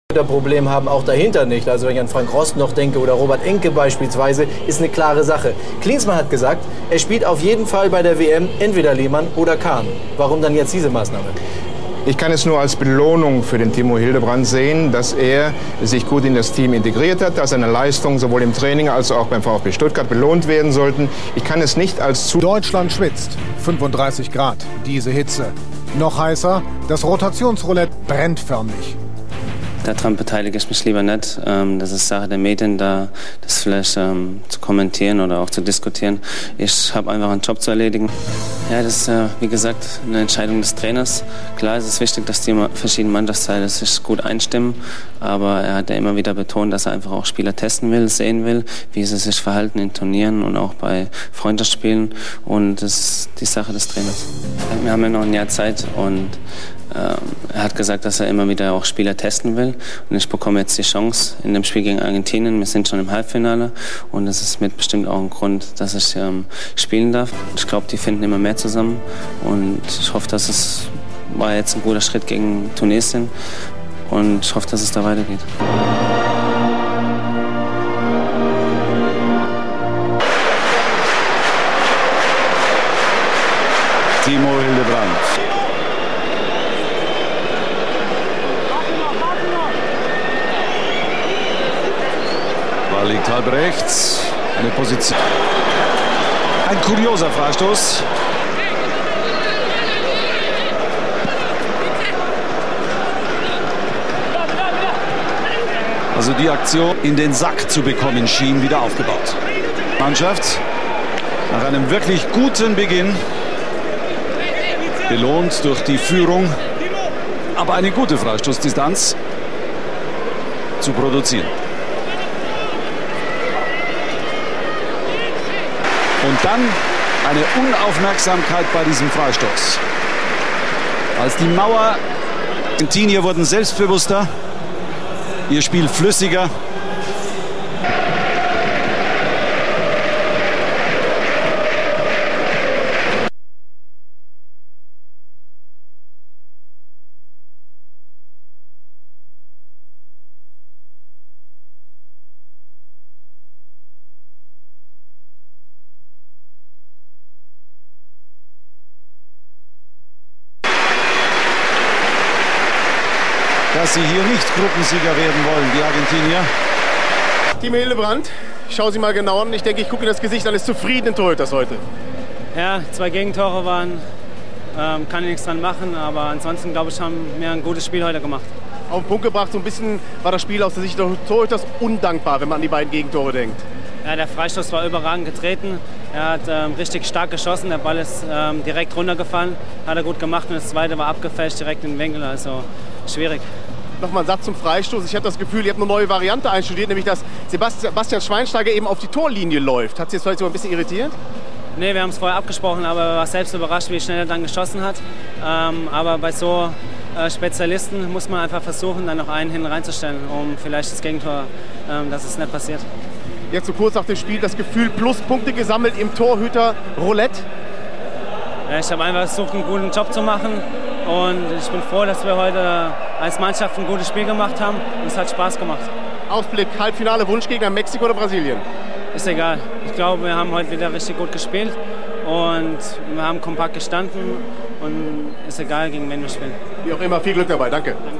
Problem haben auch dahinter nicht. Also wenn ich an Frank Rost noch denke oder Robert Enke beispielsweise, ist eine klare Sache. Klinsmann hat gesagt, er spielt auf jeden Fall bei der WM entweder Lehmann oder Kahn. Warum dann jetzt diese Maßnahme? Ich kann es nur als Belohnung für den Timo Hildebrand sehen, dass er sich gut in das Team integriert hat, dass seine Leistungen sowohl im Training als auch beim VfB Stuttgart belohnt werden sollten. Ich kann es nicht als Deutschland schwitzt. 35 Grad, diese Hitze. Noch heißer, das Rotationsroulette brennt förmlich. Daran beteilige ich mich lieber nicht. Das ist Sache der Medien, da das vielleicht zu kommentieren oder auch zu diskutieren. Ich habe einfach einen Job zu erledigen. Ja, das ist wie gesagt eine Entscheidung des Trainers. Klar ist es wichtig, dass die verschiedenen Mannschaftsteile sich gut einstimmen, aber er hat ja immer wieder betont, dass er einfach auch Spieler testen will, sehen will, wie sie sich verhalten in Turnieren und auch bei Freundschaftsspielen, und das ist die Sache des Trainers. Wir haben ja noch ein Jahr Zeit und er hat gesagt, dass er immer wieder auch Spieler testen will, und ich bekomme jetzt die Chance in dem Spiel gegen Argentinien. Wir sind schon im Halbfinale und das ist mit bestimmt auch ein Grund, dass ich spielen darf. Ich glaube, die finden immer mehr zusammen und ich hoffe, dass es war jetzt ein guter Schritt gegen Tunesien und ich hoffe, dass es da weitergeht. Timo Hildebrand. Ball liegt halb rechts. Eine Position. Ein kurioser Freistoß. Also die Aktion in den Sack zu bekommen schien wieder aufgebaut. Mannschaft nach einem wirklich guten Beginn belohnt durch die Führung, aber eine gute Freistoßdistanz zu produzieren. Und dann eine Unaufmerksamkeit bei diesem Freistoß. Als die Mauer, die Argentinier wurden selbstbewusster, ihr Spiel flüssiger. Dass sie hier nicht Gruppensieger werden wollen, die Argentinier. Timo Hildebrand, ich schaue Sie mal genau an. Ich denke, ich gucke in das Gesicht eines zufriedenen Torhüters heute. Ja, 2 Gegentore waren, kann ich nichts dran machen, aber ansonsten, glaube ich, haben wir ein gutes Spiel heute gemacht. Auf den Punkt gebracht, so ein bisschen war das Spiel aus der Sicht des Torhüters undankbar, wenn man an die beiden Gegentore denkt. Ja, der Freistoß war überragend getreten. Er hat richtig stark geschossen, der Ball ist direkt runtergefallen, hat er gut gemacht, und das zweite war abgefälscht direkt in den Winkel, also schwierig. Nochmal ein Satz zum Freistoß. Ich hatte das Gefühl, ihr habt eine neue Variante einstudiert, nämlich dass Bastian Schweinsteiger eben auf die Torlinie läuft. Hat Sie jetzt vielleicht so ein bisschen irritiert? Nee, wir haben es vorher abgesprochen, aber er war selbst überrascht, wie schnell er dann geschossen hat. Aber bei so Spezialisten muss man einfach versuchen, dann noch einen hinten reinzustellen, um vielleicht das Gegentor, dass es nicht passiert. Jetzt so kurz nach dem Spiel das Gefühl, Pluspunkte gesammelt im Torhüter-Roulette? Ja, ich habe einfach versucht, einen guten Job zu machen. Und ich bin froh, dass wir heute als Mannschaft ein gutes Spiel gemacht haben. Und es hat Spaß gemacht. Ausblick, Halbfinale, Wunschgegner Mexiko oder Brasilien? Ist egal. Ich glaube, wir haben heute wieder richtig gut gespielt. Und wir haben kompakt gestanden. Und ist egal, gegen wen wir spielen. Wie auch immer, viel Glück dabei. Danke.